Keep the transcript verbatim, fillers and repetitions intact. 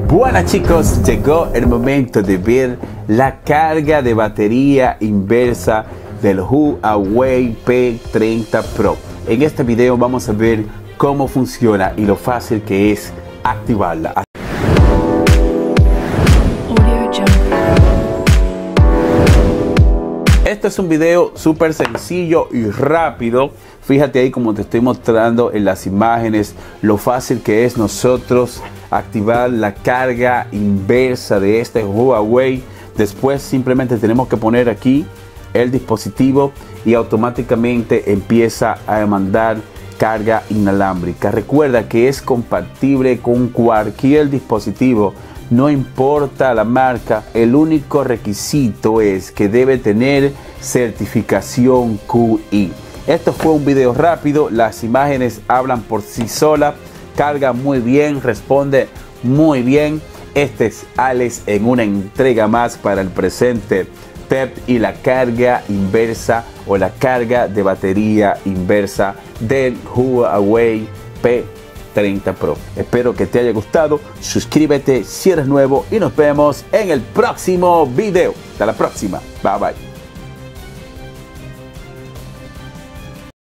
Bueno chicos, llegó el momento de ver la carga de batería inversa del Huawei P treinta Pro. En este video vamos a ver cómo funciona y lo fácil que es activarla. Este es un video súper sencillo y rápido. Fíjate ahí como te estoy mostrando en las imágenes lo fácil que es nosotros activar la carga inversa de este Huawei. Después simplemente tenemos que poner aquí el dispositivo y automáticamente empieza a mandar carga inalámbrica. Recuerda que es compatible con cualquier dispositivo, no importa la marca. El único requisito es que debe tener certificación Q I. Esto fue un video rápido, las imágenes hablan por sí solas, carga muy bien, responde muy bien. Este es Alex en una entrega más para el presente P E P y la carga inversa o la carga de batería inversa del Huawei P treinta Pro. Espero que te haya gustado, suscríbete si eres nuevo y nos vemos en el próximo video. Hasta la próxima, bye bye.